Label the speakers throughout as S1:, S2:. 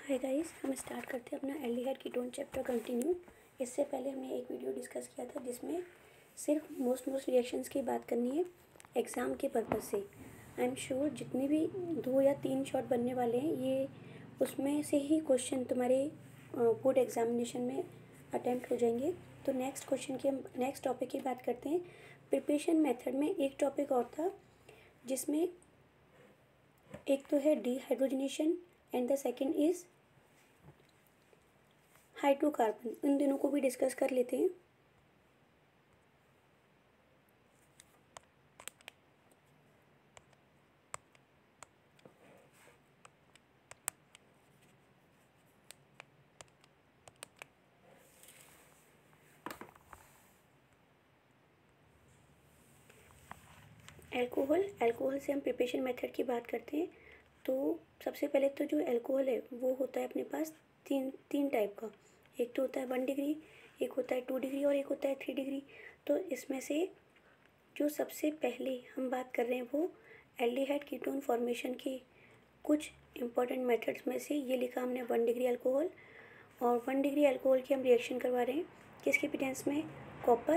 S1: Hi guys, हम start करते हैं अपना एल्डिहाइड कीटोन चैप्टर कंटिन्यू। इससे पहले हमने एक वीडियो डिस्कस किया था जिसमें सिर्फ मोस्ट रिएक्शंस की बात करनी है एग्ज़ाम के पर्पज़ से। आई एम श्योर जितने भी 2 या 3 शॉट बनने वाले हैं ये उसमें से ही क्वेश्चन तुम्हारे बोर्ड एग्जामिनेशन में अटैम्प्ट हो जाएंगे। तो नेक्स्ट टॉपिक की बात करते हैं। प्रिपरेशन मेथड में एक टॉपिक और था जिसमें एक तो है dehydrogenation and the second is hydrocarbon. इन दोनों को भी डिस्कस कर लेते हैं। अल्कोहल से हम प्रिपरेशन मेथड की बात करते हैं। तो सबसे पहले तो जो अल्कोहल है वो होता है अपने पास तीन टाइप का। एक तो होता है 1 डिग्री, एक होता है 2 डिग्री और एक होता है 3 डिग्री। तो इसमें से जो सबसे पहले हम बात कर रहे हैं वो एल्डिहाइड कीटोन फॉर्मेशन के कुछ इंपॉर्टेंट मेथड्स में से ये लिखा हमने 1 डिग्री अल्कोहल। और 1 डिग्री अल्कोहल की हम रिएक्शन करवा रहे हैं किसके प्रेजेंस में, कॉपर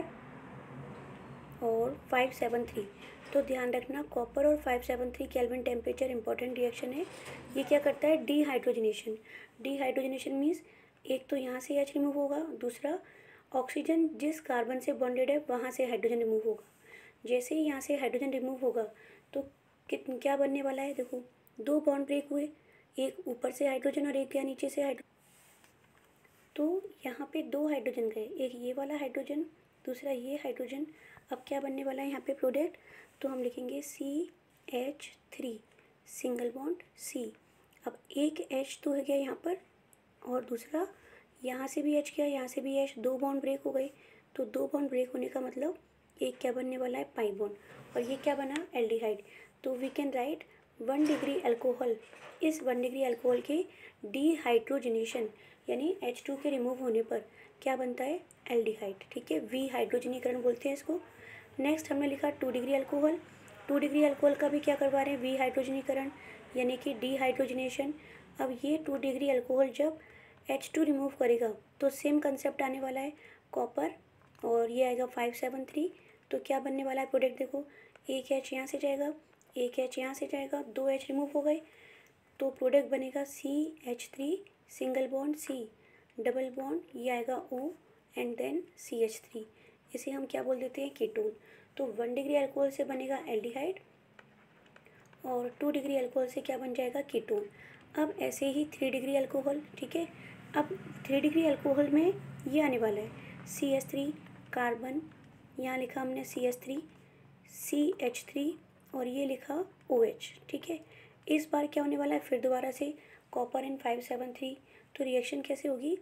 S1: और 573। तो ध्यान रखना कॉपर और 573 केल्विन टेम्परेचर इंपॉर्टेंट रिएक्शन है। ये क्या करता है, डिहाइड्रोजनेशन। डिहाइड्रोजनेशन मीन्स एक तो यहाँ से H रिमूव होगा, दूसरा ऑक्सीजन जिस कार्बन से बॉन्डेड है वहाँ से हाइड्रोजन रिमूव होगा। जैसे ही यहाँ से हाइड्रोजन रिमूव होगा तो क्या बनने वाला है, देखो 2 बॉन्ड ब्रेक हुए, एक ऊपर से हाइड्रोजन और एक गया नीचे से हाइड्रोजन। तो यहाँ पे 2 हाइड्रोजन गए, एक ये वाला हाइड्रोजन, दूसरा ये हाइड्रोजन। अब क्या बनने वाला है यहाँ पे प्रोडक्ट, तो हम लिखेंगे CH3 सिंगल बॉन्ड C। अब एक H तो हो गया यहाँ पर और दूसरा यहाँ से भी H गया, यहाँ से भी H, 2 बॉन्ड ब्रेक हो गए। तो 2 बॉन्ड ब्रेक होने का मतलब एक क्या बनने वाला है, पाई बॉन्ड, और ये क्या बना, एल्डिहाइड। तो we can write 1 degree alcohol. इस 1 डिग्री अल्कोहल के डिहाइड्रोजनेशन यानी H2 के रिमूव होने पर क्या बनता है, एल्डिहाइड। ठीक है, वी हाइड्रोजनीकरण बोलते हैं इसको। नेक्स्ट हमने लिखा 2 डिग्री अल्कोहल। 2 डिग्री अल्कोहल का भी क्या करवा रहे हैं, वी हाइड्रोजनीकरण यानी कि डिहाइड्रोजनेशन। अब ये 2 डिग्री अल्कोहल जब H2 रिमूव करेगा तो सेम कंसेप्ट आने वाला है, कॉपर और ये आएगा 573। तो क्या बनने वाला है प्रोडक्ट, देखो एक H यहाँ से जाएगा, एक H यहाँ से जाएगा, 2 H रिमूव हो गए। तो प्रोडक्ट बनेगा CH3 single bond C double bond, ये आएगा O एंड देन CH3। इसे हम क्या बोल देते हैं, कीटोन। तो 1 डिग्री अल्कोहल से बनेगा एल्डिहाइड और 2 डिग्री अल्कोहल से क्या बन जाएगा, कीटोन। अब ऐसे ही 3 डिग्री अल्कोहल। ठीक है, अब 3 डिग्री अल्कोहल में ये आने वाला है CH3 कार्बन, यहाँ लिखा हमने CH3 CH3 और ये लिखा OH। ठीक है, इस बार क्या होने वाला है, फिर दोबारा से कॉपर एंड 573। तो रिएक्शन कैसे होगी,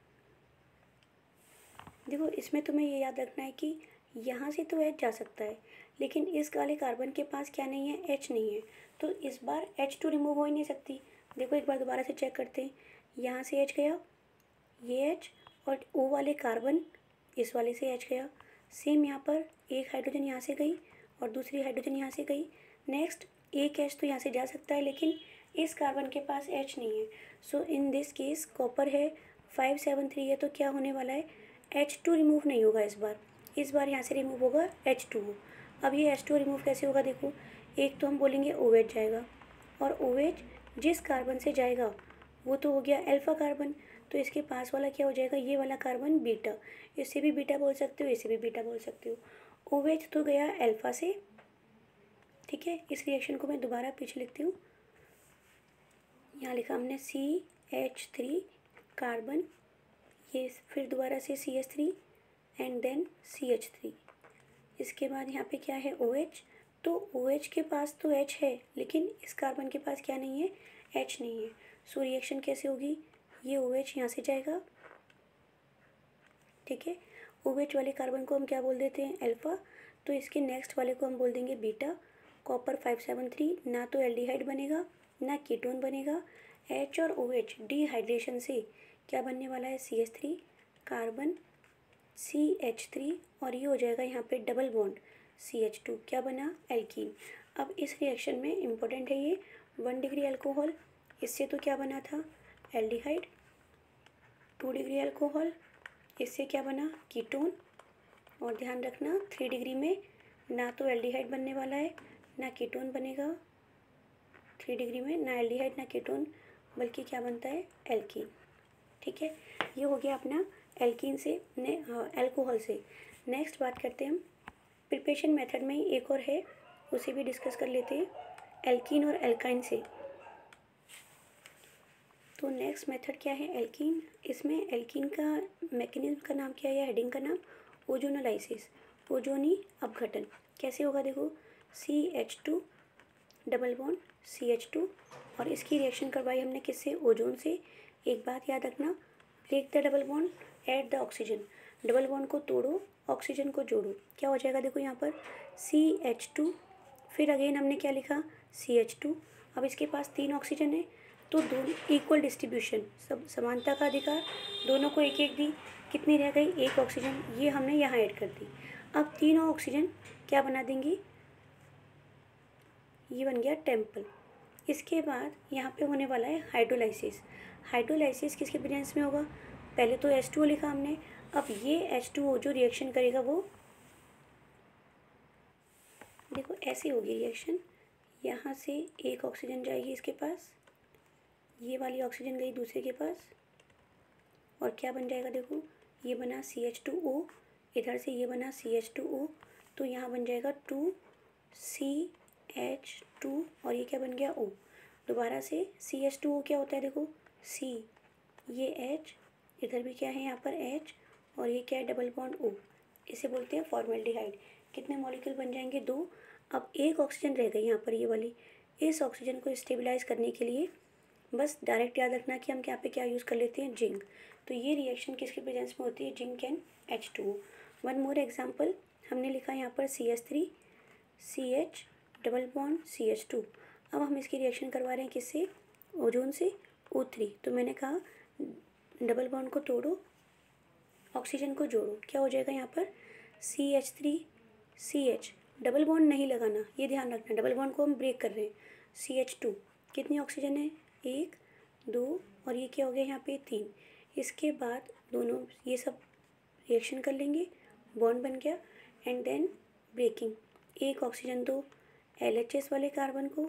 S1: देखो इसमें तुम्हें ये याद रखना है कि यहाँ से तो H जा सकता है लेकिन इस वाले कार्बन के पास क्या नहीं है, H नहीं है। तो इस बार H2 रिमूव हो ही नहीं सकती। देखो एक बार दोबारा से चेक करते हैं, यहाँ से H गया, ये H और O वाले कार्बन इस वाले से H गया। सेम यहाँ पर एक हाइड्रोजन यहाँ से गई और दूसरी हाइड्रोजन यहाँ से गई। नेक्स्ट एक H तो यहाँ से जा सकता है लेकिन इस कार्बन के पास H नहीं है। So in this case copper है, 573 है, तो क्या होने वाला है, H2 रिमूव नहीं होगा इस बार यहाँ से रिमूव होगा H2। अब ये H2 रिमूव कैसे होगा, देखो एक तो हम बोलेंगे OH जाएगा और OH जिस कार्बन से जाएगा वो तो हो गया अल्फ़ा कार्बन। तो इसके पास वाला क्या हो जाएगा, ये वाला कार्बन बीटा। इसे भी बीटा बोल सकते हो, इसे भी बीटा बोल सकते हो। OH तो गया अल्फ़ा से। ठीक है, इस रिएक्शन को मैं दोबारा पीछे लिखती हूँ। यहाँ लिखा हमने CH3 कार्बन, ये फिर दोबारा से CH3 एंड देन CH3। इसके बाद यहाँ पे क्या है, OH। तो OH के पास तो H है लेकिन इस कार्बन के पास क्या नहीं है, H नहीं है। सो रिएक्शन कैसे होगी, ये OH यहाँ से जाएगा। ठीक है, OH वाले कार्बन को हम क्या बोल देते हैं, अल्फ़ा। तो इसके नेक्स्ट वाले को हम बोल देंगे बीटा। कॉपर 573 ना तो एल्डिहाइड बनेगा ना कीटोन बनेगा। H और OH डिहाइड्रेशन से क्या बनने वाला है, CH3 कार्बन CH3 और ये हो जाएगा यहाँ पे डबल बॉन्ड CH2, क्या बना, एल्कीन। अब इस रिएक्शन में इम्पोर्टेंट है ये 1 डिग्री अल्कोहल, इससे तो क्या बना था, एल्डिहाइड, 2 डिग्री अल्कोहल, इससे क्या बना कीटोन। और ध्यान रखना 3 डिग्री में ना तो एल्डिहाइड बनने वाला है ना कीटोन बनेगा, 3 डिग्री में ना एल्डिहाइड ना कीटोन, बल्कि क्या बनता है एल्कीन। ठीक है, ये हो गया अपना एल्कीन से अल्कोहल से। नेक्स्ट बात करते हैं हम प्रिपरेशन मेथड में ही एक और है, उसे भी डिस्कस कर लेते हैं एल्कीन और एल्काइन से। तो नेक्स्ट मेथड क्या है एल्कीन। इसमें एल्कीन का मैकेनिज्म का नाम क्या है या हेडिंग का नाम ओजोनोलाइसिस, ओजोनी अपघटन। कैसे होगा देखो, CH2 डबल बॉन्ड CH2 और इसकी रिएक्शन करवाई हमने किससे, ओजोन से। एक बात याद रखना, break the double bond add the oxygen, double bond को तोड़ो ऑक्सीजन को जोड़ो। क्या हो जाएगा देखो यहाँ पर CH2, फिर अगेन हमने क्या लिखा CH2। अब इसके पास 3 ऑक्सीजन है तो दोनों इक्वल डिस्ट्रीब्यूशन, सब समानता का अधिकार, दोनों को एक एक दी, कितनी रह गई 1 ऑक्सीजन, ये हमने यहाँ ऐड कर दी। अब तीनों ऑक्सीजन क्या बना देंगी, ये बन गया टेम्पल। इसके बाद यहाँ पे होने वाला है हाइड्रोलाइसिस। हाइड्रोलाइसिस किसके प्रेजेंस में होगा, पहले तो H2O लिखा हमने, अब ये H2O जो रिएक्शन करेगा वो देखो ऐसे होगी रिएक्शन, यहाँ से 1 ऑक्सीजन जाएगी इसके पास, ये वाली ऑक्सीजन गई दूसरे के पास, और क्या बन जाएगा देखो, ये बना CH2O, इधर से ये बना CH2O, तो यहाँ बन जाएगा 2CH2 और ये क्या बन गया O। दोबारा से CH2O क्या होता है देखो C, ये H, इधर भी क्या है यहाँ पर H, और ये क्या है डबल बॉन्ड O, इसे बोलते हैं फॉर्मेल्डिहाइड। कितने मॉलिक्यूल बन जाएंगे 2। अब 1 ऑक्सीजन रह गई यहाँ पर ये वाली, इस ऑक्सीजन को स्टेबलाइज करने के लिए बस डायरेक्ट याद रखना कि हम यहाँ पे क्या यूज़ कर लेते हैं जिंक। तो ये रिएक्शन किसके प्रेजेंस में होती है, zinc and H2O। One more example, हमने लिखा यहाँ पर CH3 CH double bond CH2। अब हम इसकी रिएक्शन करवा रहे हैं किससे, ओजोन से O3। तो मैंने कहा डबल बॉन्ड को तोड़ो ऑक्सीजन को जोड़ो, क्या हो जाएगा यहाँ पर CH3 CH, डबल बॉन्ड नहीं लगाना, ये ध्यान रखना, डबल बॉन्ड को हम ब्रेक कर रहे हैं। CH2, कितनी ऑक्सीजन है 1 2, और ये क्या हो गया यहाँ पे 3। इसके बाद दोनों ये सब रिएक्शन कर लेंगे, बॉन्ड बन गया, एंड देन ब्रेकिंग, 1 ऑक्सीजन दो LHS वाले कार्बन को,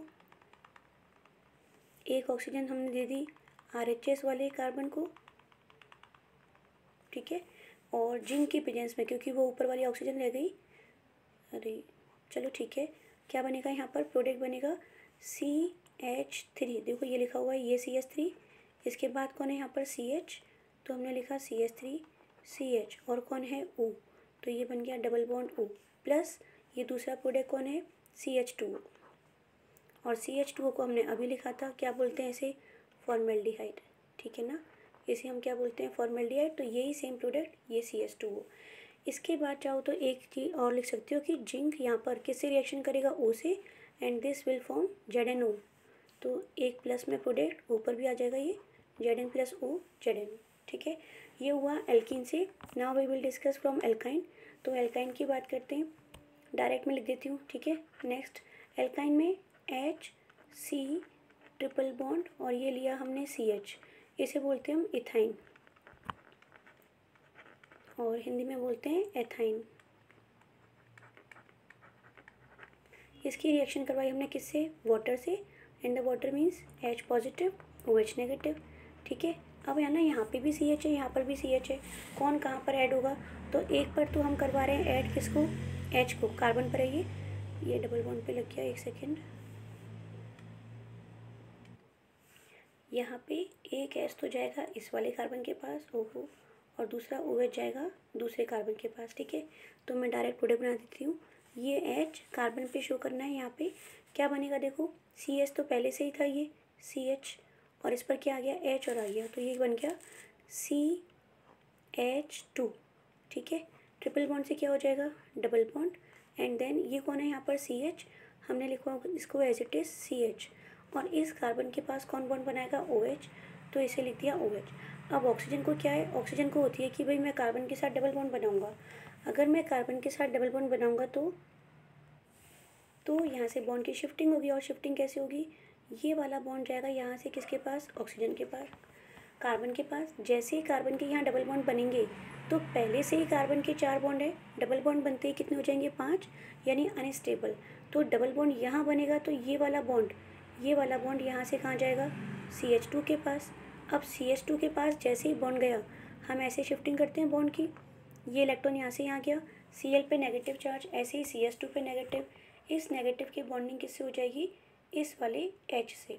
S1: 1 ऑक्सीजन हमने दे दी RHS वाले कार्बन को, ठीक है। और जिंक की प्रेजेंस में क्योंकि वो ऊपर वाली ऑक्सीजन रह गई, अरे चलो ठीक है, क्या बनेगा यहाँ पर प्रोडक्ट बनेगा CH3, देखो ये लिखा हुआ है ये CH3, इसके बाद कौन है यहाँ पर CH, तो हमने लिखा CH3 CH, और कौन है O, तो ये बन गया डबल बॉन्ड O, प्लस ये दूसरा प्रोडक्ट कौन है CH2O, और CH2O को हमने अभी लिखा था, क्या बोलते हैं इसे फॉर्मेल्डिहाइड, ठीक है ना, इसे हम क्या बोलते हैं फॉर्मेल्डिहाइड। तो यही सेम प्रोडक्ट ये CH2O। इसके बाद चाहो तो एक चीज़ और लिख सकते हो कि जिंक यहाँ पर किससे रिएक्शन करेगा O से, and this will form ZnO, तो एक प्लस में प्रोडक्ट ऊपर भी आ जाएगा ये Zn प्लस O ZnO, ठीक है। ये हुआ एल्कीन से। Now we will discuss from alkyne. तो एल्काइन की बात करते हैं, डायरेक्ट में लिख देती हूँ, ठीक है। नेक्स्ट एल्काइन में HC ट्रिपल बॉन्ड और ये लिया हमने CH, इसे बोलते हैं हम इथाइन, और हिंदी में बोलते हैं एथाइन। इसकी रिएक्शन करवाई हमने किससे, वाटर से, and the water means H positive OH negative, ठीक है। अब है ना यहाँ पे भी CH है, यहाँ पर भी CH है, कौन कहाँ पर ऐड होगा, तो एक पर तो हम करवा रहे हैं ऐड किसको, H को, कार्बन पर है ये डबल बॉन्ड पे लग गया, एक सेकेंड, यहाँ पे एक H तो जाएगा इस वाले कार्बन के पास ओहो, और दूसरा OH जाएगा दूसरे कार्बन के पास, ठीक है। तो मैं डायरेक्ट प्रोडक्ट बना देती हूँ, ये H कार्बन पे शो करना है, यहाँ पे क्या बनेगा देखो, CH तो पहले से ही था ये CH, और इस पर क्या आ गया H और आ गया, तो ये बन गया CH2, ठीक है। ट्रिपल बॉन्ड से क्या हो जाएगा डबल बॉन्ड, एंड देन ये कौन है यहाँ पर CH, हमने लिखा इसको एज इट इज़ CH, और इस कार्बन के पास कौन बॉन्ड बनाएगा OH, तो इसे लिख दिया OH। अब ऑक्सीजन को क्या है, ऑक्सीजन को होती है कि भाई मैं कार्बन के साथ डबल बॉन्ड बनाऊंगा, अगर मैं कार्बन के साथ डबल बॉन्ड बनाऊंगा तो यहाँ से बॉन्ड की शिफ्टिंग होगी, और शिफ्टिंग कैसे होगी, ये वाला बॉन्ड जाएगा यहाँ से किसके पास, ऑक्सीजन के पास, कार्बन के पास जैसे ही कार्बन के यहाँ डबल बॉन्ड बनेंगे तो पहले से ही कार्बन के 4 बॉन्ड है, डबल बॉन्ड बनते ही कितने हो जाएंगे 5, यानी अनस्टेबल। तो डबल बॉन्ड यहाँ बनेगा तो ये वाला बॉन्ड यहाँ से कहाँ जाएगा, CH2 के पास। अब CH2 के पास जैसे ही बॉन्ड गया, हम ऐसे शिफ्टिंग करते हैं बॉन्ड की, ये इलेक्ट्रॉन यहाँ से यहाँ गया, Cl पे नेगेटिव चार्ज, ऐसे ही CH2 पे नेगेटिव। इस नेगेटिव की बॉन्डिंग किससे हो जाएगी, इस वाले H से,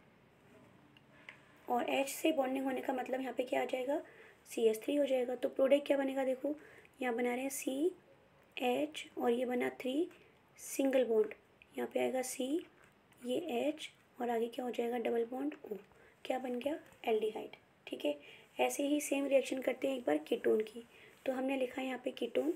S1: और H से बॉन्डिंग होने का मतलब यहाँ पे क्या आ जाएगा, CH3 हो जाएगा। तो प्रोडक्ट क्या बनेगा, देखो यहाँ बना रहे हैं CH और ये बना 3 सिंगल बॉन्ड, यहाँ पे आएगा C, ये H और आगे क्या हो जाएगा डबल बॉन्ड O, क्या बन गया एल्डिहाइड। ठीक है, ऐसे ही सेम रिएक्शन करते हैं एक बार कीटोन की। तो हमने लिखा है यहाँ पे कीटोन,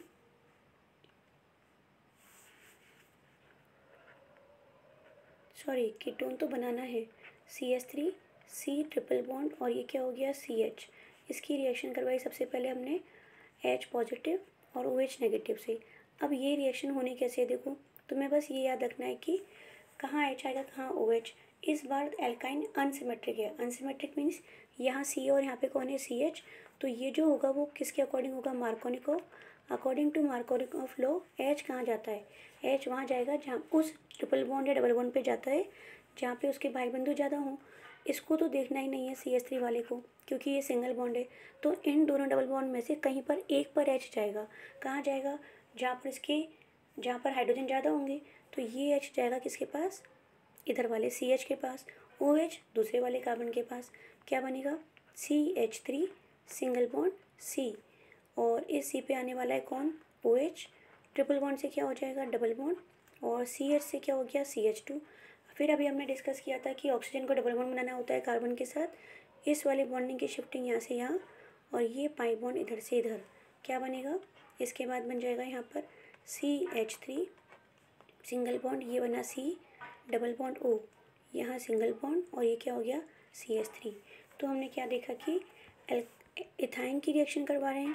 S1: कीटोन तो बनाना है, CH3 C ट्रिपल बॉन्ड और ये क्या हो गया CH। इसकी रिएक्शन करवाई सबसे पहले हमने H पॉजिटिव और OH नेगेटिव से। अब ये रिएक्शन होनी कैसे है, देखो तुम्हें बस ये याद रखना है कि कहाँ H आएगा कहाँ OH। इस बार एल्काइन अनसिमेट्रिक है, अनसिमेट्रिक मीन्स यहाँ C और यहाँ पे कौन है CH। तो ये जो होगा वो किसके अकॉर्डिंग होगा, Markovnikov. According to Markovnikov law H कहाँ जाता है, H वहाँ जाएगा जहाँ उस ट्रिपल बॉन्ड या डबल बॉन्ड पे जाता है जहाँ पे उसके भाई बंधु ज़्यादा हों। इसको तो देखना ही नहीं है CH3 वाले को, क्योंकि ये सिंगल बॉन्ड है। तो इन दोनों डबल बॉन्ड में से कहीं पर एक पर H जाएगा, कहाँ जाएगा, जहाँ पर हाइड्रोजन ज़्यादा होंगे। तो ये H जाएगा किसके पास, इधर वाले CH के पास, OH दूसरे वाले कार्बन के पास। क्या बनेगा CH3 सिंगल बॉन्ड C, और इस C पे आने वाला है कौन, OH। ट्रिपल बॉन्ड से क्या हो जाएगा डबल बॉन्ड, और CH से क्या हो गया CH2। फिर अभी हमने डिस्कस किया था कि ऑक्सीजन को डबल बॉन्ड बनाना होता है कार्बन के साथ, इस वाले बॉन्डिंग की शिफ्टिंग यहाँ से यहाँ, और ये पाई बॉन्ड इधर से इधर, क्या बनेगा, इसके बाद बन जाएगा यहाँ पर CH3 सिंगल बॉन्ड, ये बना C डबल बॉन्ड O, यहाँ सिंगल बॉन्ड, और ये क्या हो गया CH3। तो हमने क्या देखा कि इथाइन की रिएक्शन करवा रहे हैं,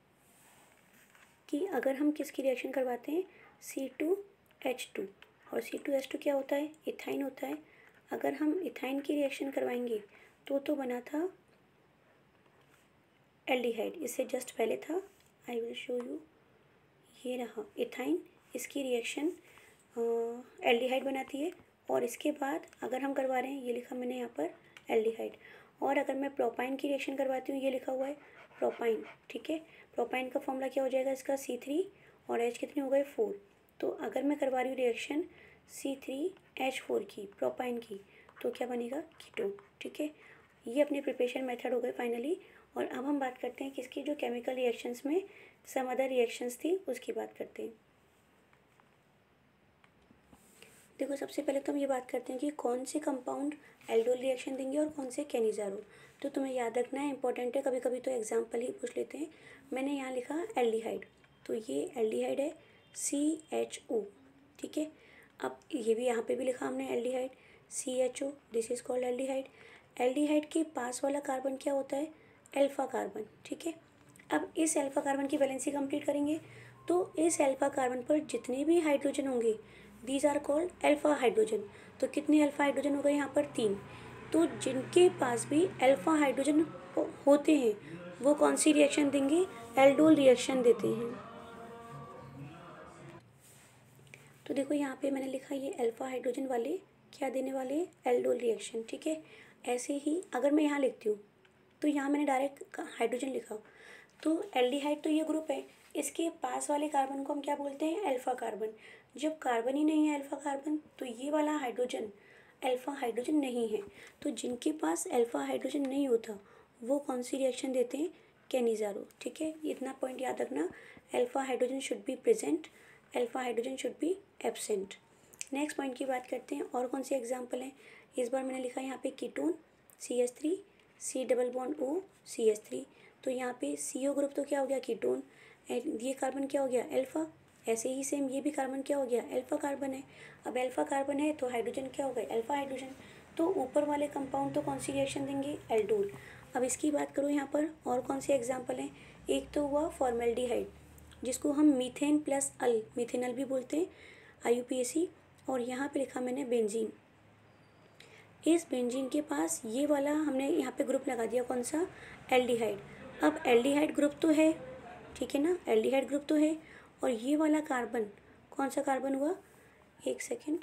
S1: कि अगर हम किसकी रिएक्शन करवाते हैं C2H2, और C2H2 क्या होता है, इथाइन होता है। अगर हम इथाइन की रिएक्शन करवाएंगे तो बना था एल्डिहाइड, इससे जस्ट पहले था, आई विल शो यू, ये रहा इथाइन, इसकी रिएक्शन एल्डिहाइड बनाती है। और इसके बाद अगर हम करवा रहे हैं, ये लिखा मैंने यहाँ पर एल्डिहाइड, और अगर मैं प्रोपाइन की रिएक्शन करवाती हूँ, ये लिखा हुआ है प्रोपाइन। ठीक है, प्रोपाइन का फॉर्मूला क्या हो जाएगा इसका C3, और H कितने हो गए 4। तो अगर मैं करवा रही हूँ रिएक्शन C3H4 की, प्रोपाइन की, तो क्या बनेगा कीटोन। ठीक है, ये अपने प्रिपरेशन मेथड हो गए फाइनली। और अब हम बात करते हैं किसकी, जो केमिकल रिएक्शंस में सम अदर रिएक्शंस थी उसकी बात करते हैं। देखो सबसे पहले तो हम ये बात करते हैं कि कौन से कंपाउंड एल्डोल रिएक्शन देंगे और कौन से कैनिज़ारो। तो तुम्हें याद रखना है, इंपॉर्टेंट है, कभी कभी तो एग्जाम्पल ही पूछ लेते हैं। मैंने यहाँ लिखा एल्डिहाइड, तो ये एल्डिहाइड है CHO। ठीक है, अब ये भी यहाँ पे भी लिखा हमने aldehyde CHO, this is called aldehyde. Aldehyde के पास वाला कार्बन क्या होता है, अल्फा कार्बन। ठीक है, अब इस अल्फा कार्बन की वैलेंसी कंप्लीट करेंगे, तो इस अल्फा कार्बन पर जितने भी हाइड्रोजन होंगे these are called alpha hydrogen. तो कितने अल्फा हाइड्रोजन हो गए यहाँ पर 3। तो जिनके पास भी अल्फा हाइड्रोजन होते हैं वो कौन सी रिएक्शन देंगे, एल्डोल रिएक्शन देते हैं। तो देखो यहाँ पे मैंने लिखा ये अल्फा हाइड्रोजन वाले क्या देने वाले, एल्डोल रिएक्शन। ठीक है, ऐसे ही अगर मैं यहाँ लिखती हूँ तो यहाँ मैंने डायरेक्ट हाइड्रोजन लिखा, तो एल्डिहाइड तो ये ग्रुप है, इसके पास वाले कार्बन को हम क्या बोलते हैं, अल्फा कार्बन। जब कार्बन ही नहीं है अल्फा कार्बन, तो ये वाला हाइड्रोजन अल्फा हाइड्रोजन नहीं है। तो जिनके पास अल्फा हाइड्रोजन नहीं होता वो कौन सी रिएक्शन देते हैं, कैनिज़ारो। ठीक है, इतना पॉइंट याद रखना, alpha hydrogen should be present, alpha hydrogen should be absent. Next point की बात करते हैं, और कौन से एग्जाम्पल हैं। इस बार मैंने लिखा है यहाँ पे ketone CH3 C double bond O CH3। तो यहाँ पे CO ग्रुप तो क्या हो गया कीटोन, ये कार्बन क्या हो गया अल्फा। ऐसे ही सेम ये भी कार्बन क्या हो गया अल्फा कार्बन है। अब अल्फा कार्बन है तो हाइड्रोजन क्या हो गए अल्फा हाइड्रोजन। तो ऊपर वाले कंपाउंड तो कौन सी रिएक्शन देंगे, एल्डोल। अब इसकी बात करूँ यहाँ पर और कौन से एग्जाम्पल हैं, एक तो हुआ फॉर्मेल्डिहाइड जिसको हम मीथेन प्लस अल मिथेनल भी बोलते हैं IUPAC, और यहाँ पे लिखा मैंने बेंजीन। इस बेंजीन के पास ये वाला हमने यहाँ पे ग्रुप लगा दिया, कौन सा, एल्डिहाइड। अब एल्डिहाइड ग्रुप तो है, ठीक है ना, एल्डिहाइड ग्रुप तो है। और ये वाला कार्बन कौन सा कार्बन हुआ, एक सेकेंड,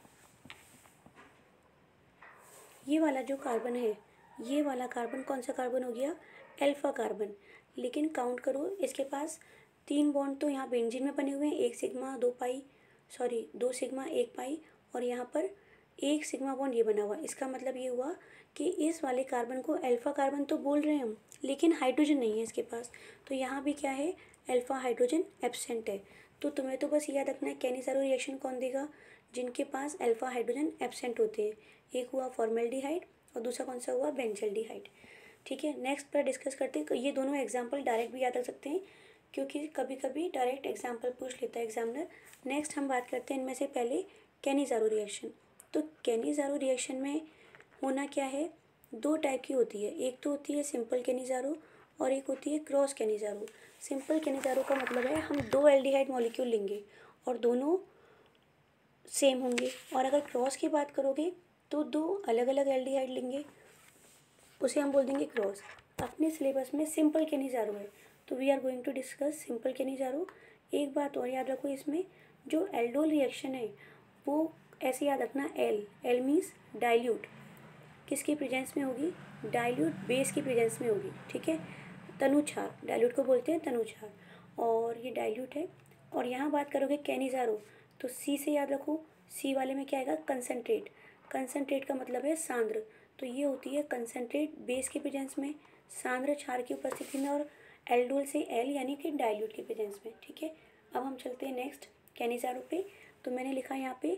S1: ये वाला जो कार्बन है, ये वाला कार्बन कौन सा कार्बन हो गया, अल्फा कार्बन। लेकिन काउंट करो, इसके पास 3 बॉन्ड तो यहाँ बेंजीन में बने हुए हैं, 1 sigma 2 pi, sorry 2 sigma 1 pi, और यहाँ पर 1 सिग्मा बॉन्ड ये बना हुआ। इसका मतलब ये हुआ कि इस वाले कार्बन को अल्फा कार्बन तो बोल रहे हैं हम, लेकिन हाइड्रोजन नहीं है इसके पास। तो यहाँ भी क्या है, अल्फा हाइड्रोजन एब्सेंट है। तो तुम्हें तो बस याद रखना है कैनिसारो रिएक्शन कौन देगा, जिनके पास अल्फा हाइड्रोजन एब्सेंट होते हैं। एक हुआ फॉर्मेल्डिहाइड और दूसरा कौन सा हुआ, बेंजल्डिहाइड। ठीक है, नेक्स्ट पर डिस्कस करते हैं। ये दोनों एग्जाम्पल डायरेक्ट भी याद रख सकते हैं, क्योंकि कभी कभी डायरेक्ट एग्जाम्पल पूछ लेता है एग्जामिनर। नेक्स्ट हम बात करते हैं इनमें से पहले कैनिसारो रिएक्शन। तो कैनिसारो रिएक्शन में होना क्या है, 2 टाइप की होती है। एक तो होती है सिंपल कैनिसारो और एक होती है क्रॉस कैनिसारो। सिंपल कैनिसारो का मतलब है हम 2 एल्डिहाइड मॉलिक्यूल लेंगे और दोनों सेम होंगे। और अगर क्रॉस की बात करोगे तो 2 अलग अलग एल्डिहाइड लेंगे, उसे हम बोल देंगे क्रॉस। अपने सिलेबस में सिंपल कैनिसारो है, तो we are going to discuss simple Cannizzaro. एक बात और याद रखो, इसमें जो एल्डोल रिएक्शन है वो ऐसे याद रखना, एल मीन्स डाइल्यूट, किसकी प्रेजेंस में होगी, डाइल्यूट बेस की प्रेजेंस में होगी। ठीक है, तनुछार, डाइल्यूट को बोलते हैं तनुछार, और ये डाइल्यूट है। और यहाँ बात करोगे कैनिसारो, तो सी से याद रखो, सी वाले में क्या आएगा, कंसनट्रेट। कंसनट्रेट का मतलब है सांद्र, तो ये होती है कंसनट्रेट बेस की प्रेजेंस में, सांद्र क्षार की उपस्थिति में, और एल्डोल से एल यानी कि डाइल्यूट की प्रेजेंस में। ठीक है, अब हम चलते हैं नेक्स्ट कैनिसारो पे। तो मैंने लिखा यहाँ पे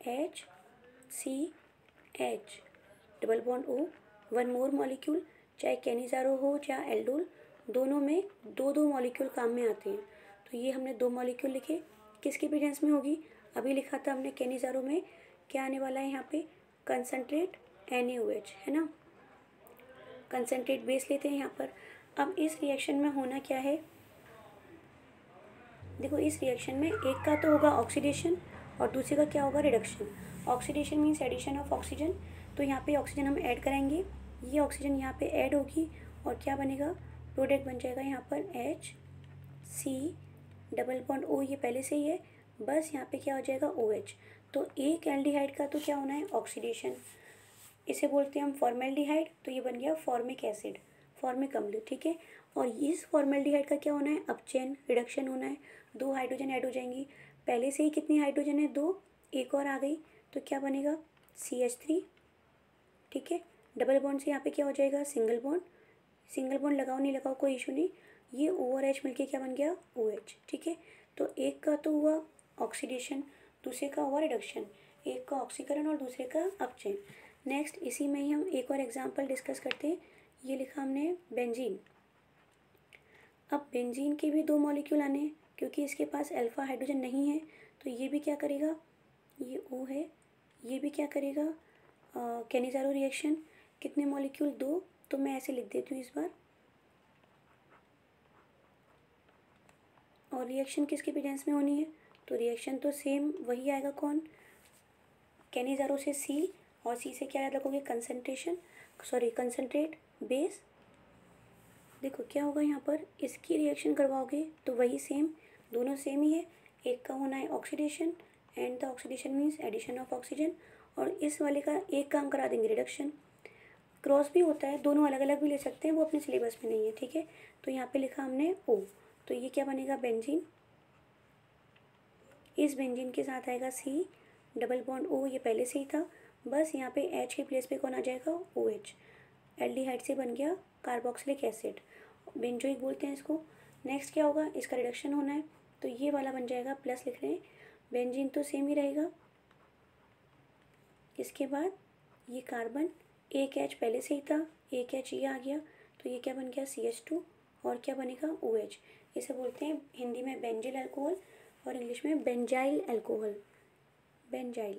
S1: HCH double bond O, 1 more molecule. चाहे कैनिसारो हो चाहे एल्डोल, दोनों में 2 मॉलिक्यूल काम में आते हैं। तो ये हमने 2 मॉलिक्यूल लिखे, किसकी प्रेजेंस में होगी, अभी लिखा था हमने कैनिसारो में क्या आने वाला है, यहाँ पे कंसनट्रेट NaOH है ना, कंसनट्रेट बेस लेते हैं यहाँ पर। अब इस रिएक्शन में होना क्या है, देखो इस रिएक्शन में एक का तो होगा ऑक्सीडेशन और दूसरे का क्या होगा, reduction. Oxidation means addition of oxygen, तो यहाँ पे ऑक्सीजन हम ऐड कराएंगे, ये ऑक्सीजन यहाँ पे ऐड होगी और क्या बनेगा, प्रोडक्ट बन जाएगा यहाँ पर HC डबल बॉन्ड O, ये पहले से ही है, बस यहाँ पे क्या हो जाएगा OH। तो एक एल्डिहाइड का तो क्या होना है, ऑक्सीडेशन, इसे बोलते हैं हम फॉर्मेल्डिहाइड, तो ये बन गया फॉर्मिक एसिड, फॉर्मिक अम्ल। ठीक है, और इस फॉर्मेल्डिहाइड का क्या होना है, अपचयन, रिडक्शन होना है, 2 हाइड्रोजन ऐड हो जाएंगी। पहले से ही कितनी हाइड्रोजन है, 2, एक और आ गई, तो क्या बनेगा, CH3। ठीक है, डबल बॉन्ड से यहाँ पे क्या हो जाएगा, सिंगल बॉन्ड, सिंगल बॉन्ड लगाओ नहीं लगाओ कोई इशू नहीं, ये O और H मिलके क्या बन गया, OH। ठीक है, तो एक का तो हुआ ऑक्सीडेशन, दूसरे का हुआ रिडक्शन, एक का ऑक्सीकरण और दूसरे का अपचयन। नेक्स्ट इसी में ही हम एक और एग्जांपल डिस्कस करते हैं, ये लिखा हमने बेंजीन। अब बेंजीन के भी 2 मॉलिक्यूल आने हैं, क्योंकि इसके पास अल्फा हाइड्रोजन नहीं है, तो ये भी क्या करेगा, ये O है, ये भी क्या करेगा, कैनिसारो रिएक्शन, कितने मॉलिक्यूल, 2, तो मैं ऐसे लिख देती हूँ इस बार। और रिएक्शन किसके प्रेजेंस में होनी है, तो रिएक्शन तो सेम वही आएगा, कौन, कैनिसारो से C, और C से क्या याद रखोगे, कंसनट्रेशन, सॉरी कंसनट्रेट बेस। देखो क्या होगा यहाँ पर, इसकी रिएक्शन करवाओगे तो वही सेम, दोनों सेम ही है, एक का होना है oxidation and the oxidation means addition of oxygen, और इस वाले का एक काम करा देंगे, रिडक्शन। क्रॉस भी होता है, दोनों अलग अलग भी ले सकते हैं, वो अपने सिलेबस में नहीं है। ठीक है, तो यहाँ पे लिखा हमने O, तो ये क्या बनेगा, बेंजीन। इस बेंजीन के साथ आएगा C डबल बॉन्ड O, ये पहले से ही था, बस यहाँ पे H के प्लेस पे कौन आ जाएगा, OH। एल्डिहाइड से बन गया कार्बोक्सिलिक एसिड, बेंजोइक बोलते हैं इसको। नेक्स्ट क्या होगा, इसका रिडक्शन होना है, तो ये वाला बन जाएगा, प्लस लिख रहे हैं, बेंजीन तो सेम ही रहेगा। इसके बाद ये कार्बन, एक H पहले से ही था, एक H ये आ गया, तो ये क्या बन गया, CH2, और क्या बनेगा, OH। इसे बोलते हैं हिंदी में बेंजिल अल्कोहल और इंग्लिश में बेंजाइल अल्कोहल, बेंजाइल।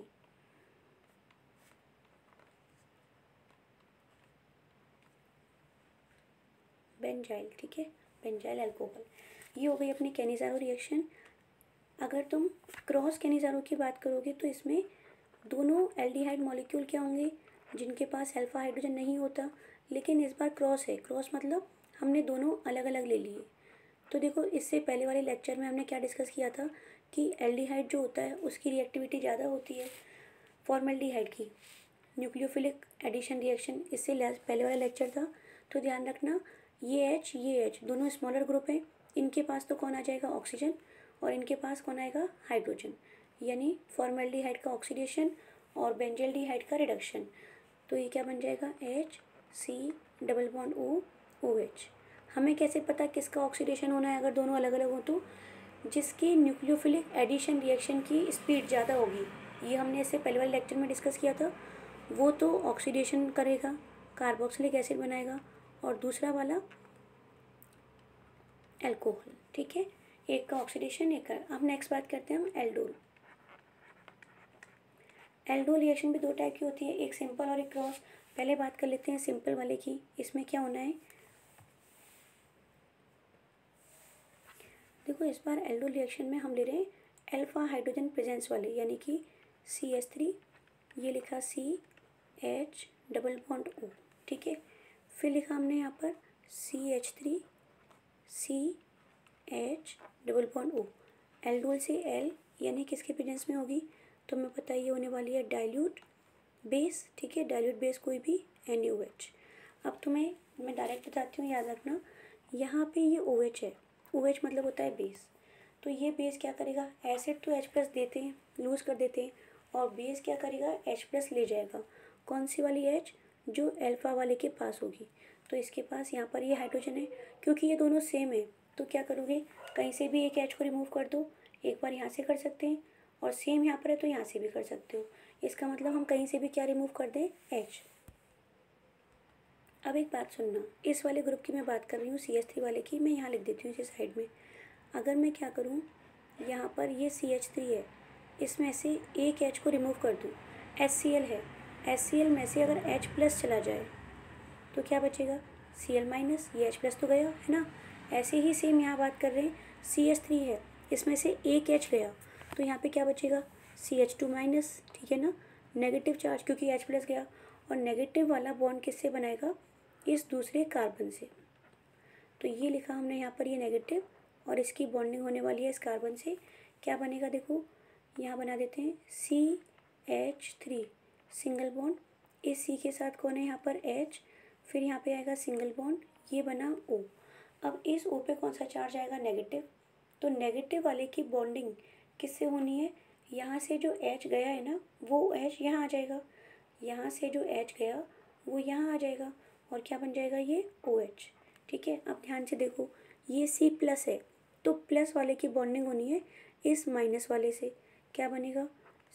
S1: बेंजाइल, ठीक है, बेंजाइल अल्कोहल। ये हो गई अपनी कैनिसारो रिएक्शन। अगर तुम क्रॉस कैनिसारो की बात करोगे तो इसमें दोनों एल्डिहाइड मॉलिक्यूल क्या होंगे, जिनके पास अल्फ़ा हाइड्रोजन नहीं होता, लेकिन इस बार क्रॉस है। क्रॉस मतलब हमने दोनों अलग अलग ले लिए। तो देखो, इससे पहले वाले लेक्चर में हमने क्या डिस्कस किया था कि एल्डिहाइड जो होता है उसकी रिएक्टिविटी ज़्यादा होती है फॉर्मल्डिहाइड की, न्यूक्लियोफिलिक एडिशन रिएक्शन। इससे पहले वाला लेक्चर था। तो ध्यान रखना, ये एच दोनों स्मॉलर ग्रुप हैं। इनके पास तो कौन आ जाएगा, ऑक्सीजन, और इनके पास कौन आएगा, हाइड्रोजन। यानी फॉर्मल्डिहाइड का ऑक्सीडेशन और बेंजल्डिहाइड का रिडक्शन। तो ये क्या बन जाएगा, H C double bond O O H. हमें कैसे पता किसका ऑक्सीडेशन होना है अगर दोनों अलग अलग हो तो, जिसकी न्यूक्लियोफिलिक एडिशन रिएक्शन की स्पीड ज़्यादा होगी, ये हमने इससे पहले वाले लेक्चर में डिस्कस किया था, वो तो ऑक्सीडेशन करेगा, कार्बोक्सिलिक एसिड बनाएगा, और दूसरा वाला एल्कोहल। ठीक है, एक का ऑक्सीडेशन, एक का। अब नेक्स्ट बात करते हैं हम एल्डोल। एल्डोल रिएक्शन भी दो टाइप की होती है, एक सिंपल और एक क्रॉस। पहले बात कर लेते हैं सिंपल वाले की। इसमें क्या होना है, देखो इस बार एल्डोल रिएक्शन में हम ले रहे हैं अल्फा हाइड्रोजन प्रेजेंस वाले, यानी कि CH3, ये लिखा CH डबल बॉन्ड O। ठीक है, फिर लिखा हमने यहाँ पर CH3 CH double bond O। Aldol से L यानी किसके प्रेजेंस में होगी, तो हमें पता ये होने वाली है डाइल्यूट बेस। ठीक है, डाइल्यूट बेस कोई भी NaOH। अब तुम्हें मैं डायरेक्ट बताती हूँ, याद रखना, यहाँ पे ये OH है। OH मतलब होता है बेस। तो ये बेस क्या करेगा, एसिड तो H प्लस देते हैं, लूज़ कर देते हैं, और बेस क्या करेगा, H प्लस ले जाएगा। कौन सी वाली H, जो अल्फ़ा वाले के पास होगी। तो इसके पास यहाँ पर ये हाइड्रोजन है, क्योंकि ये दोनों सेम है तो क्या करोगे, कहीं से भी एक H को रिमूव कर दो। एक बार यहाँ से कर सकते हैं, और सेम यहाँ पर है तो यहाँ से भी कर सकते हो। इसका मतलब हम कहीं से भी क्या रिमूव कर दें, H। अब एक बात सुनना, इस वाले ग्रुप की मैं बात कर रही हूँ, CH3 वाले की। मैं यहाँ लिख देती हूँ इसे साइड में। अगर मैं क्या करूँ, यहाँ पर ये CH3 है, इसमें से एक H को रिमूव कर दूँ, HCl है, HCl में से अगर H प्लस चला जाए तो क्या बचेगा, Cl माइनस। ये H प्लस तो गया है ना। ऐसे ही सेम यहाँ बात कर रहे हैं, CH3 है, इसमें से एक H गया तो यहाँ पे क्या बचेगा, CH2 माइनस। ठीक है ना, नेगेटिव चार्ज, क्योंकि H प्लस गया, और नेगेटिव वाला बॉन्ड किससे बनाएगा, इस दूसरे कार्बन से। तो ये लिखा हमने यहाँ पर, ये नेगेटिव, और इसकी बॉन्डिंग होने वाली है इस कार्बन से। क्या बनेगा, देखो यहाँ बना देते हैं CH3 सिंगल बॉन्ड, इस C के साथ कौन है यहाँ पर, H, फिर यहाँ पे आएगा सिंगल बॉन्ड, ये बना O। अब इस O पे कौन सा चार्ज आएगा, नेगेटिव। तो नेगेटिव वाले की बॉन्डिंग किससे होनी है, यहाँ से जो H गया है ना, वो H यहाँ आ जाएगा, यहाँ से जो H गया वो यहाँ आ जाएगा, और क्या बन जाएगा, ये OH। ठीक है, अब ध्यान से देखो, ये C प्लस है तो प्लस वाले की बॉन्डिंग होनी है इस माइनस वाले से। क्या बनेगा,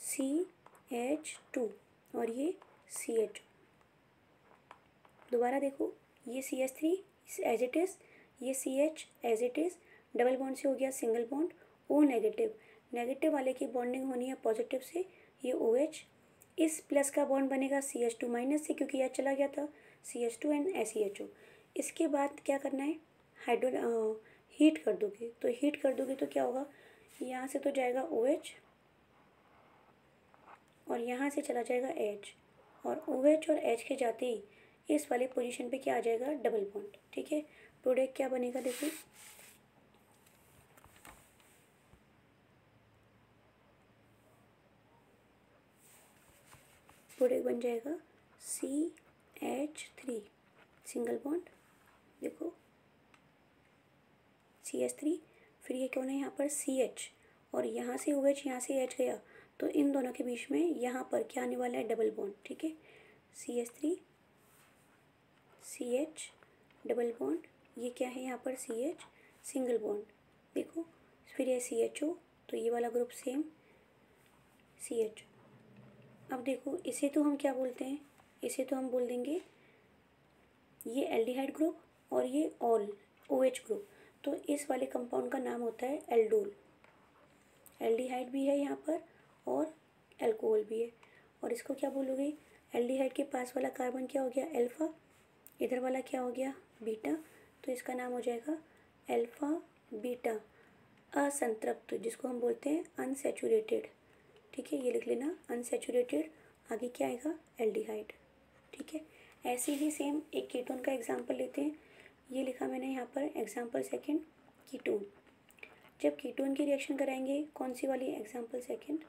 S1: CH2, और ये CH। दोबारा देखो, ये CH3 एज इट इज़, ये CH as it is, double bond से हो गया single bond, O negative. Negative वाले की बॉन्डिंग होनी है पॉजिटिव से, ये OH। इस प्लस का बॉन्ड बनेगा CH2 माइनस से, क्योंकि H चला गया था, CH2 एंड SEHO। इसके बाद क्या करना है, हीट कर दोगे। तो हीट कर दोगे तो क्या होगा, यहाँ से तो जाएगा OH, और यहाँ से चला जाएगा H, और OH और H के जाते ही इस वाले पोजीशन पे क्या आ जाएगा, डबल बॉन्ड। ठीक है, प्रोडक्ट क्या बनेगा, देखो प्रोडक्ट बन जाएगा CH3 सिंगल बॉन्ड, देखो CH3, फिर ये कौन है यहाँ पर, CH, और यहाँ से OH, यहाँ से H गया तो इन दोनों के बीच में यहाँ पर क्या आने वाला है, डबल बॉन्ड। ठीक है, CH3 CH डबल बॉन्ड, ये क्या है यहाँ पर, CH सिंगल बॉन्ड, देखो, फिर ये CHO, तो ये वाला ग्रुप सेम CH। अब देखो, इसे तो हम क्या बोलते हैं, इसे तो हम बोल देंगे ये एल्डिहाइड ग्रुप, और ये ऑल OH ग्रुप। तो इस वाले कंपाउंड का नाम होता है एल्डोल। एल्डिहाइड भी है यहाँ पर और एल्कोहल भी है। और इसको क्या बोलोगे, एल्डिहाइड के पास वाला कार्बन क्या हो गया, अल्फ़ा, इधर वाला क्या हो गया, बीटा। तो इसका नाम हो जाएगा अल्फ़ा बीटा असंतृप्त, जिसको हम बोलते हैं अनसैचुरेटेड। ठीक है, ये लिख लेना, अनसैचुरेटेड। आगे क्या आएगा, एल्डिहाइड। ठीक है। ऐसे ही सेम एक कीटोन का एग्जांपल लेते हैं। ये लिखा मैंने यहाँ पर एग्जांपल सेकंड कीटोन। जब कीटोन की रिएक्शन कराएंगे, कौन सी वाली example second,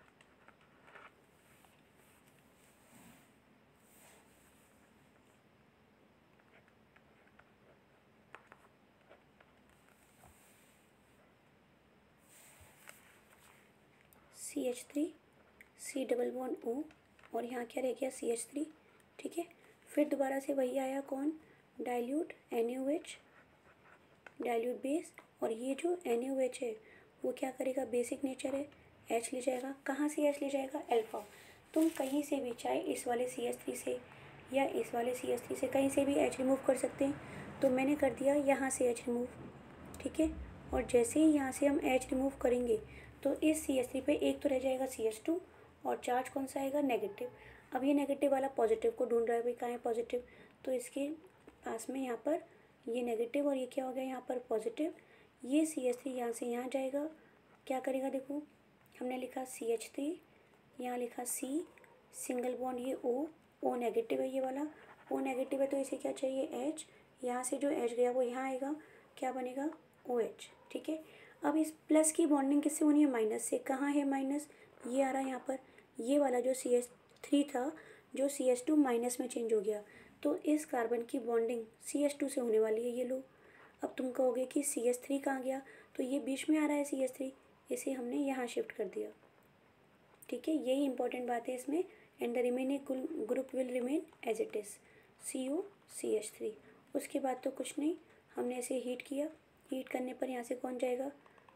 S1: CH3 C double bond O और यहाँ क्या रह गया CH3, ठीक है। फिर दोबारा से वही आया कौन, डाइल्यूट NaOH, डाइल्यूट बेस, और ये जो NaOH है वो क्या करेगा, बेसिक नेचर है, H ले जाएगा। कहाँ से H ले जाएगा, अल्फा। तुम कहीं से भी, चाहे इस वाले CH3 से या इस वाले CH3 से, कहीं से भी H रिमूव कर सकते हैं। तो मैंने कर दिया यहाँ से H रिमूव, ठीक है। और जैसे ही यहाँ से हम H रिमूव करेंगे तो इस CH3 पे एक तो रह जाएगा CH2 और चार्ज कौन सा आएगा, नेगेटिव। अब ये नेगेटिव वाला पॉजिटिव को ढूंढ रहा है, भाई कहाँ है पॉजिटिव, तो इसके पास में यहाँ पर ये नेगेटिव और ये क्या हो गया यहाँ पर पॉजिटिव। ये CH3 यहाँ से यहाँ जाएगा, क्या करेगा, देखो हमने लिखा CH3, यहाँ लिखा C, सिंगल बॉन्ड ये O नेगेटिव है, ये वाला O नेगेटिव है तो इसे क्या चाहिए H, यहाँ से जो H गया वो यहाँ आएगा, क्या बनेगा OH, ठीक है। अब इस प्लस की बॉन्डिंग किससे होनी है, माइनस से। कहाँ है माइनस, ये आ रहा है यहाँ पर, ये वाला जो CH3 था जो CH2 माइनस में चेंज हो गया, तो इस कार्बन की बॉन्डिंग CH2 से होने वाली है, ये लो। अब तुम कहोगे कि CH3 कहाँ गया, तो ये बीच में आ रहा है CH3, इसे हमने यहाँ शिफ्ट कर दिया, ठीक है। यही इंपॉर्टेंट बात है इसमें। And the remaining group will remain as it is COCH3। उसके बाद तो कुछ नहीं, हमने इसे हीट किया, हीट करने पर यहाँ से कौन जाएगा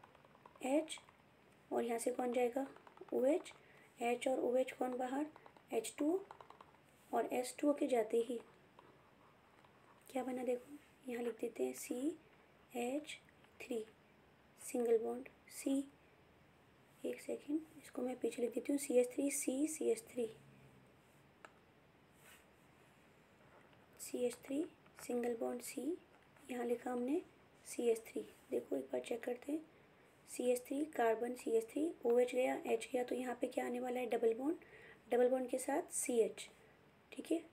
S1: H और यहाँ से कौन जाएगा OH, H और OH कौन बाहर, H2O और H2O के जाते ही क्या बना, देखो यहाँ लिख देते हैं CH3 सिंगल बॉन्ड C, एक सेकेंड इसको मैं पीछे लिख देती हूँ, CH3 CH3 single bond C, यहाँ लिखा हमने CH3। देखो एक बार चेक करते हैं, CH3 कार्बन CH3 OH गया H गया, तो यहाँ पे क्या आने वाला है, डबल बॉन्ड के साथ CH, ठीक है।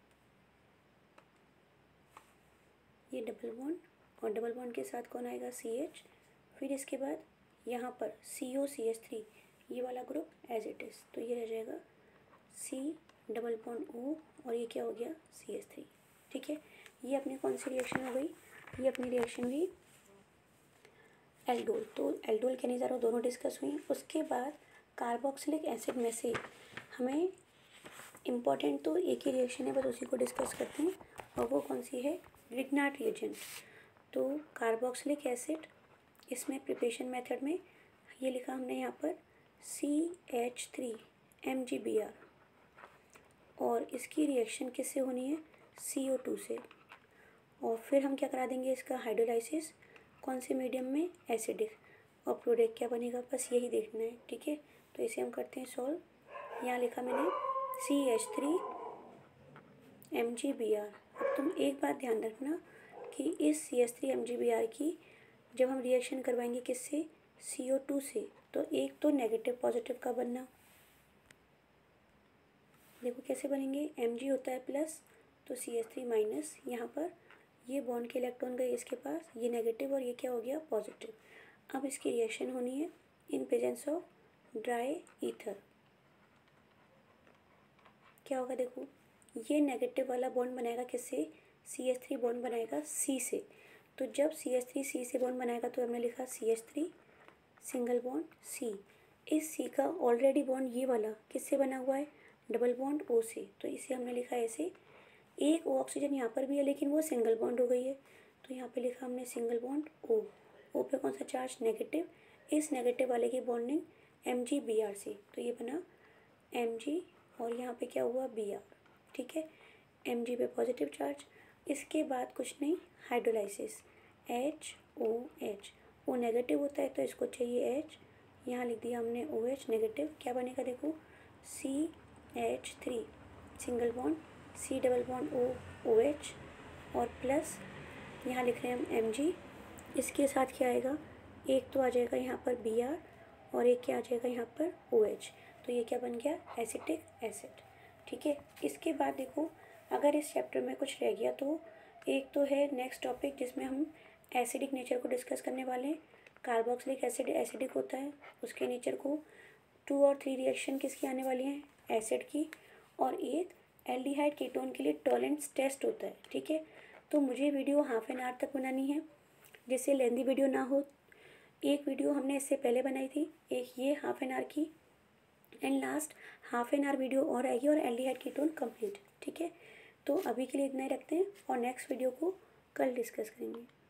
S1: ये डबल बॉन्ड और डबल बॉन्ड के साथ कौन आएगा CH। फिर इसके बाद यहाँ पर COCH3 ये वाला ग्रुप एज इट इज़, तो ये रह जाएगा C डबल बॉन्ड O और ये क्या हो गया CH3, ठीक है। ये अपनी कौन सी रिएक्शन हो गई, ये अपनी रिएक्शन हुई एल्डोल। तो एल्डोल के नहीं दोनों डिस्कस हुई। उसके बाद कार्बोक्सिलिक एसिड में से हमें इम्पॉर्टेंट तो एक ही रिएक्शन है, बस उसी को डिस्कस करते हैं, और वो कौन सी है, ग्रिग्नार्ड रिएजेंट। तो कार्बोक्सिलिक एसिड, इसमें प्रिपरेशन मेथड में ये लिखा हमने यहाँ पर CH3 MgBr, और इसकी रिएक्शन किससे होनी है, CO2 से। और फिर हम क्या करा देंगे, इसका हाइड्रोलाइसिस कौन से मीडियम में, एसिडिक, और प्रोडक्ट क्या बनेगा, बस यही देखना है, ठीक है। तो इसे हम करते हैं सॉल्व। यहाँ लिखा मैंने CH3 MgBr। अब तुम एक बात ध्यान रखना कि इस CH3 MgBr की जब हम रिएक्शन करवाएंगे किससे, CO2 से, तो एक तो नेगेटिव पॉजिटिव का बनना, देखो कैसे बनेंगे, Mg होता है प्लस तो CH3 माइनस, यहाँ पर ये बॉन्ड के इलेक्ट्रॉन गए इसके पास, ये नेगेटिव और ये क्या हो गया पॉजिटिव। अब इसकी रिएक्शन होनी है in presence of dry ether, क्या होगा, देखो ये नेगेटिव वाला बॉन्ड बनाएगा किससे, CH3 बॉन्ड बनाएगा C से। तो जब CH3 C से बॉन्ड बनाएगा तो हमने लिखा CH3 सिंगल बॉन्ड C। इस C का ऑलरेडी बॉन्ड ये वाला किससे बना हुआ है, डबल बॉन्ड O से, तो इसे हमने लिखा ऐसे। एक O ऑक्सीजन यहाँ पर भी है लेकिन वो सिंगल बॉन्ड हो गई है, तो यहाँ पे लिखा हमने सिंगल बॉन्ड O पे कौन सा चार्ज, नेगेटिव। इस नेगेटिव वाले की बॉन्डिंग MgBr से, तो ये बना Mg और यहाँ पे क्या हुआ Br, ठीक है। Mg पे पॉजिटिव चार्ज। इसके बाद कुछ नहीं, हाइड्रोलाइसिस HOH, O नेगेटिव होता है तो इसको चाहिए H, यहाँ लिख दिया हमने OH नेगेटिव, क्या बनेगा देखो CH3 single bond C double bond O OH और प्लस यहाँ लिख रहे हैं हम Mg। इसके साथ क्या आएगा, एक तो आ जाएगा यहाँ पर Br और एक क्या आ जाएगा यहाँ पर OH, तो ये क्या बन गया एसिटिक एसिड, ठीक है। इसके बाद देखो अगर इस चैप्टर में कुछ रह गया तो एक तो है नेक्स्ट टॉपिक जिसमें हम एसिडिक नेचर को डिस्कस करने वाले हैं। कार्बोक्सिलिक एसिड एसिडिक होता है, उसके नेचर को 2 और 3 रिएक्शन किसकी आने वाली हैं, एसिड की। और एक एल्डिहाइड कीटोन के लिए टॉलरेंस टेस्ट होता है, ठीक है। तो मुझे वीडियो हाफ एन आवर तक बनानी है जिससे लेंदी वीडियो ना हो। एक वीडियो हमने इससे पहले बनाई थी, एक ये हाफ एन आवर की, and last half an hour video और आएगी और एल्डिहाइड कीटोन कंप्लीट, ठीक है। तो अभी के लिए इतना ही रखते हैं और नेक्स्ट वीडियो को कल डिस्कस करेंगे।